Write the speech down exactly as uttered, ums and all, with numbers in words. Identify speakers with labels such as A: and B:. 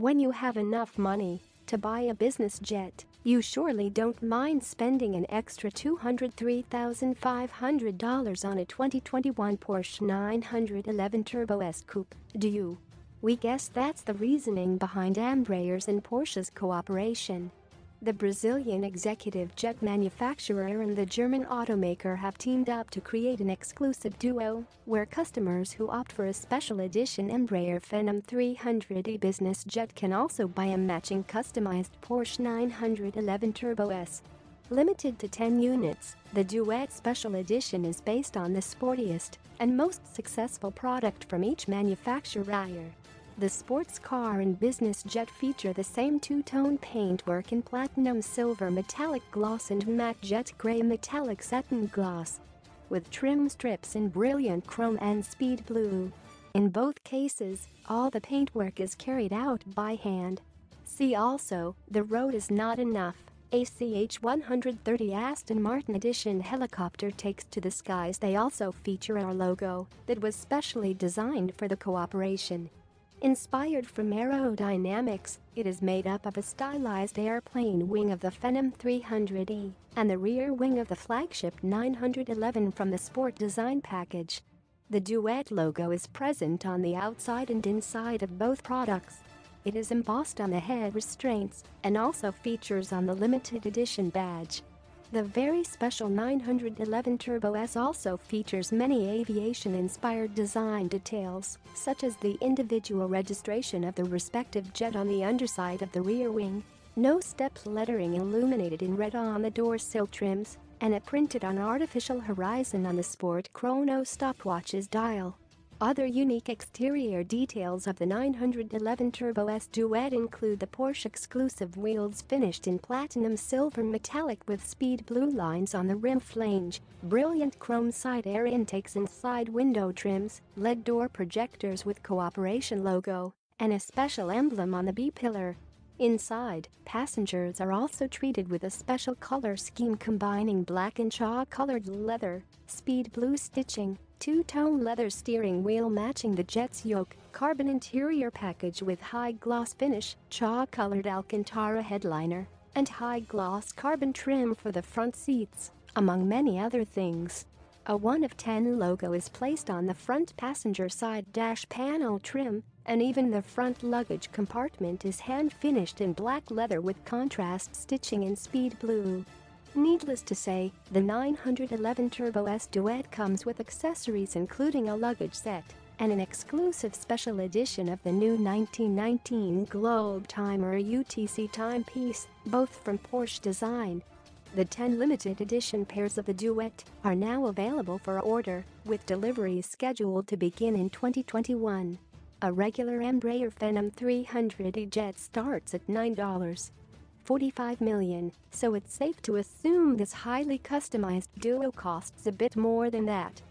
A: When you have enough money to buy a business jet, you surely don't mind spending an extra two hundred three thousand five hundred dollars on a twenty twenty-one Porsche nine eleven Turbo S Coupe, do you? We guess that's the reasoning behind Embraer's and Porsche's cooperation. The Brazilian executive jet manufacturer and the German automaker have teamed up to create an exclusive duo where customers who opt for a special edition Embraer Phenom three hundred E business jet can also buy a matching customized Porsche nine eleven Turbo S. Limited to ten units, the Duet Special Edition is based on the sportiest and most successful product from each manufacturer. The sports car and business jet feature the same two-tone paintwork in platinum silver metallic gloss and matte jet gray metallic satin gloss, with trim strips in brilliant chrome and speed blue. In both cases, all the paintwork is carried out by hand. See also, The Road Is Not Enough, A C H one thirty Aston Martin Edition helicopter takes to the skies. They also feature our logo that was specially designed for the cooperation. Inspired from aerodynamics, it is made up of a stylized airplane wing of the Phenom three hundred E and the rear wing of the flagship nine eleven from the Sport Design package. The Duet logo is present on the outside and inside of both products. It is embossed on the head restraints and also features on the limited edition badge. The very special nine eleven Turbo S also features many aviation-inspired design details, such as the individual registration of the respective jet on the underside of the rear wing, no steps lettering illuminated in red on the door sill trims, and a printed-on artificial horizon on the Sport Chrono stopwatch's dial. Other unique exterior details of the nine eleven Turbo S Duet include the Porsche-exclusive wheels finished in platinum silver metallic with speed blue lines on the rim flange, brilliant chrome side air intakes and side window trims, L E D door projectors with cooperation logo, and a special emblem on the B-pillar. Inside, passengers are also treated with a special color scheme combining black and chaw-colored leather, speed blue stitching, two-tone leather steering wheel matching the jet's yoke, carbon interior package with high-gloss finish, chaw-colored Alcantara headliner, and high-gloss carbon trim for the front seats, among many other things. A one of ten logo is placed on the front passenger side dash panel trim, and even the front luggage compartment is hand-finished in black leather with contrast stitching in speed blue. Needless to say, the nine eleven Turbo S Duet comes with accessories including a luggage set and an exclusive special edition of the new nineteen nineteen Globe Timer U T C timepiece, both from Porsche Design. The ten limited edition pairs of the Duet are now available for order, with deliveries scheduled to begin in twenty twenty-one. A regular Embraer Phenom three hundred E jet starts at nine point four five million dollars, so it's safe to assume this highly customized duo costs a bit more than that.